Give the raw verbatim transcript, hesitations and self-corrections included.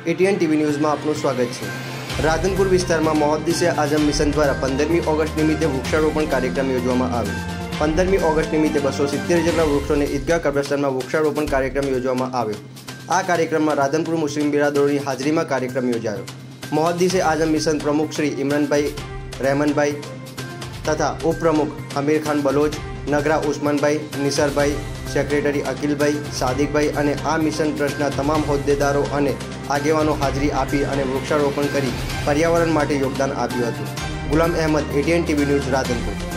ATN TV news में आपનું સ્વાગત છે। રાધનપુર વિસ્તારમાં મોહદ્દીસે આઝમ મિશન દ્વારા પંદરમી ઓગસ્ટ નિમિત્તે વૃક્ષારોપણ કાર્યક્રમ યોજવામાં આવ્યો। પંદરમી ઓગસ્ટ નિમિત્તે બસો સિત્તેર જેટલા વૃક્ષોને ઈદગાહ કબ્રસ્તાનમાં વૃક્ષારોપણ કાર્યક્રમ યોજવામાં આવ્યો। આ કાર્યક્રમમાં રાધનપુર મુસ્લિમ બિરાદરોની હાજરીમાં કાર્યક્રમ યોજાયો। મોહદ્દીસે આઝમ મિશન પ્રમુખ શ્રી ઇમરાનભાઈ રહેમાનભાઈ તથા ઉપપ્રમુખ હમીર ખાન બલોચ, નગરા ઉસ્માનભાઈ, નિસારભાઈ, સેક્રેટરી અકિલભાઈ, સાદિકભાઈ અને આ મિશન ટ્રસ્ટના તમામ હોદ્દેદારો અને આગેવાનો હાજરી આપી અને વૃક્ષારોપણ કરી પર્યાવરણ માટે યોગદાન આપ્યું હતું। Ghulam Ahmed, ATN TV news, Radhanpur.